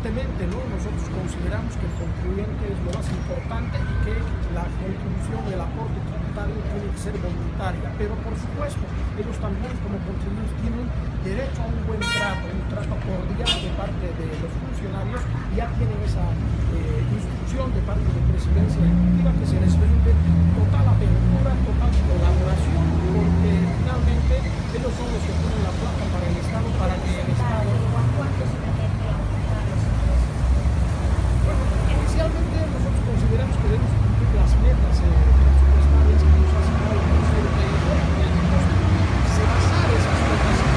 evidentemente, ¿no? Nosotros consideramos que el contribuyente es lo más importante y que la contribución, el aporte tributario tiene que ser voluntaria, pero por supuesto, ellos también como contribuyentes tienen derecho a un buen trato, un trato cordial de parte de los funcionarios, y ya tienen esa instrucción de parte de Presidencia Ejecutiva que se les brinde total apertura, total colaboración, porque finalmente ellos son los que ponen la plata para el Estado, para que el Estado... Bueno, inicialmente nosotros consideramos que debemos cumplir las metas presupuestarias que nos ha asignado el Ministerio de Impuestos. Se basar esas metas en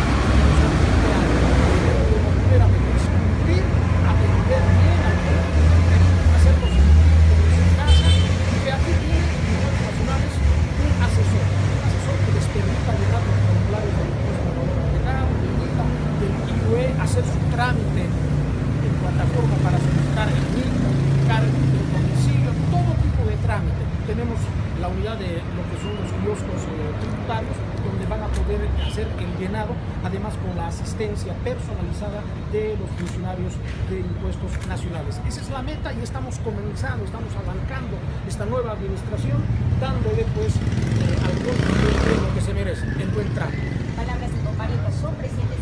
primeramente es cumplir, atender bien al cliente, hacerlo sentir como en su casa, y que aquí tienen los nacionales un asesor que les permita llenar los formularios del impuesto al valor agregado, del IUE, hacer su trámite en plataforma para solicitar el NIC, notificar el domicilio, todo tipo de trámite. Tenemos la unidad de lo que son los kioscos tributarios, donde van a poder hacer el llenado, además con la asistencia personalizada de los funcionarios de impuestos nacionales. Esa es la meta y estamos comenzando, estamos arrancando esta nueva administración, dándole pues al contribuyente lo que se merece, el buen trato. Palabras de Comparito, son presidente